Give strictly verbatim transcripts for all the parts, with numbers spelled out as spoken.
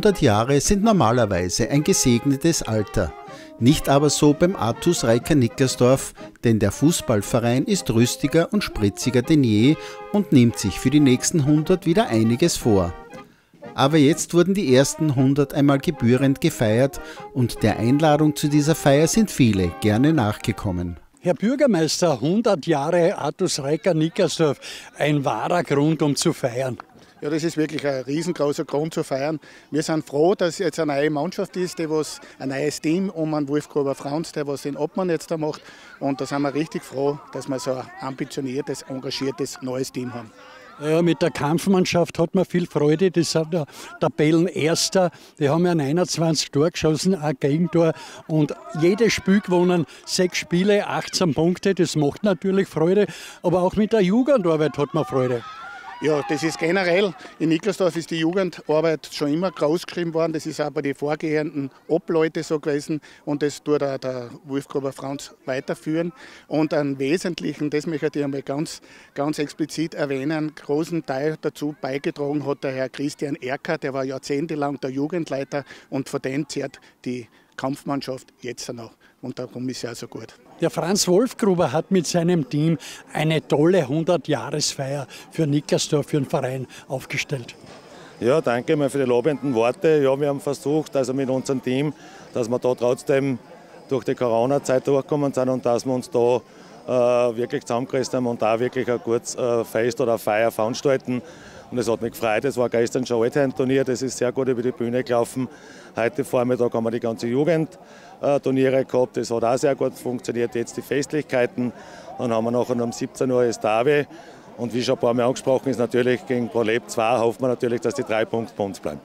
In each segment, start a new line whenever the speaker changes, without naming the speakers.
hundert Jahre sind normalerweise ein gesegnetes Alter. Nicht aber so beim Artus Reika Nicklersdorf, denn der Fußballverein ist rüstiger und spritziger denn je und nimmt sich für die nächsten hundert wieder einiges vor. Aber jetzt wurden die ersten hundert einmal gebührend gefeiert und der Einladung zu dieser Feier sind viele gerne nachgekommen.
Herr Bürgermeister, hundert Jahre Artus Reika Nicklersdorf, ein wahrer Grund, um zu feiern.
Ja, das ist wirklich ein riesengroßer Grund zu feiern. Wir sind froh, dass jetzt eine neue Mannschaft ist, die was, ein neues Team um einen Wolfgruber Franz, der was den Obmann jetzt da macht. Und da sind wir richtig froh, dass wir so ein ambitioniertes, engagiertes, neues Team haben.
Ja, mit der Kampfmannschaft hat man viel Freude. Die sind der Tabellenerster. Die haben ja einundzwanzig Tore geschossen, ein Gegentor. Und jedes Spiel gewonnen, sechs Spiele, achtzehn Punkte. Das macht natürlich Freude. Aber auch mit der Jugendarbeit hat man Freude.
Ja, das ist generell, in Nicklersdorf ist die Jugendarbeit schon immer groß geschrieben worden. Das ist auch bei den vorgehenden Obleute so gewesen und das tut auch der Wolfgruber Franz weiterführen. Und einen wesentlichen, das möchte ich einmal ganz, ganz explizit erwähnen, einen großen Teil dazu beigetragen hat der Herr Christian Erker, der war jahrzehntelang der Jugendleiter und von dem zehrt die Kampfmannschaft jetzt noch. Und darum ist es ja so gut.
Der Franz Wolfgruber hat mit seinem Team eine tolle hundert-Jahresfeier für Nicklersdorf, für den Verein aufgestellt.
Ja, danke mal für die lobenden Worte. Ja, wir haben versucht, also mit unserem Team, dass wir da trotzdem durch die Corona-Zeit durchgekommen sind und dass wir uns da äh, wirklich zusammengerissen haben und da wirklich ein gutes äh, Fest oder eine Feier veranstalten. Und es hat mich gefreut, es war gestern schon Alltime-Turnier, das ist sehr gut über die Bühne gelaufen. Heute Vormittag haben wir die ganze Jugendturniere gehabt, das hat auch sehr gut funktioniert. Jetzt die Festlichkeiten, dann haben wir nachher um siebzehn Uhr das Derby. Und wie schon ein paar Mal angesprochen ist, natürlich gegen ProLab zwei hoffen wir natürlich, dass die drei Punkte bei uns bleiben.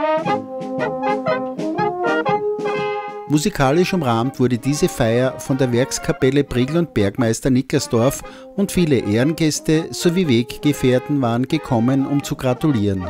Musikalisch umrahmt wurde diese Feier von der Werkskapelle Priegl und Bergmeister Nicklersdorf und viele Ehrengäste sowie Weggefährten waren gekommen, um zu gratulieren.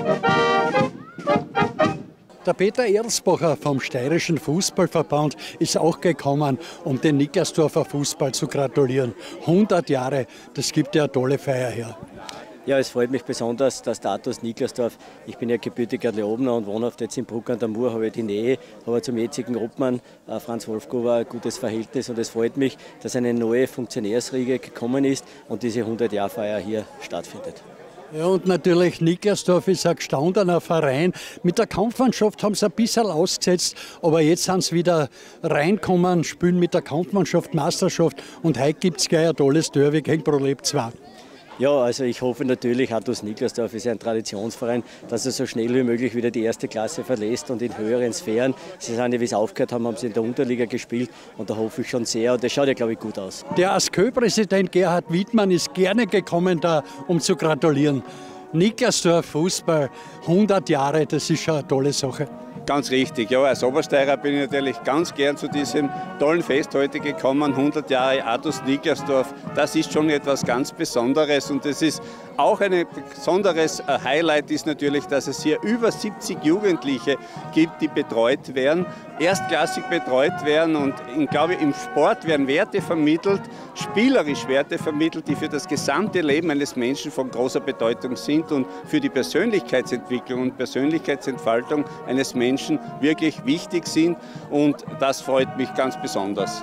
Der Peter Erlsbacher vom Steirischen Fußballverband ist auch gekommen, um den Nicklersdorfer Fußball zu gratulieren. hundert Jahre, das gibt ja eine tolle Feier her.
Ja, es freut mich besonders, dass der Artus Nicklersdorf, ich bin ja gebürtiger Leobner und wohnhaft jetzt in Bruck an der Mur, habe die Nähe, aber zum jetzigen Obmann äh, Franz Wolfgruber ein gutes Verhältnis und es freut mich, dass eine neue Funktionärsriege gekommen ist und diese hundert-Jahr-Feier hier stattfindet.
Ja, und natürlich Nicklersdorf ist ein gestandener Verein. Mit der Kampfmannschaft haben sie ein bisschen ausgesetzt, aber jetzt sind sie wieder reinkommen, spielen mit der Kampfmannschaft Meisterschaft und heute gibt es gleich ein tolles Derby gegen ProLab zwei.
Ja, also ich hoffe natürlich, Artus Nicklersdorf ist ein Traditionsverein, dass er so schnell wie möglich wieder die erste Klasse verlässt und in höheren Sphären. Sie sind ja, wie es aufgehört haben, haben sie in der Unterliga gespielt und da hoffe ich schon sehr und das schaut ja, glaube ich, gut aus.
Der A S K-Präsident Gerhard Wiedmann ist gerne gekommen, da, um zu gratulieren. Nicklersdorf Fußball, hundert Jahre, das ist schon eine tolle Sache.
Ganz richtig, ja, als Obersteirer bin ich natürlich ganz gern zu diesem tollen Fest heute gekommen, hundert Jahre Artus Nicklersdorf. Das ist schon etwas ganz Besonderes und es ist auch ein besonderes Highlight ist natürlich, dass es hier über siebzig Jugendliche gibt, die betreut werden, erstklassig betreut werden und ich glaube, im Sport werden Werte vermittelt, spielerisch Werte vermittelt, die für das gesamte Leben eines Menschen von großer Bedeutung sind und für die Persönlichkeitsentwicklung und Persönlichkeitsentfaltung eines Menschen wirklich wichtig sind und das freut mich ganz besonders.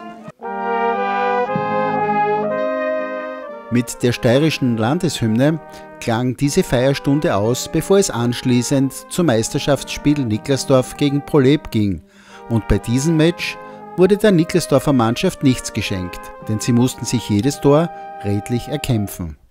Mit der steirischen Landeshymne klang diese Feierstunde aus, bevor es anschließend zum Meisterschaftsspiel Nicklersdorf gegen ProLab ging. Und bei diesem Match wurde der Nicklersdorfer Mannschaft nichts geschenkt, denn sie mussten sich jedes Tor redlich erkämpfen.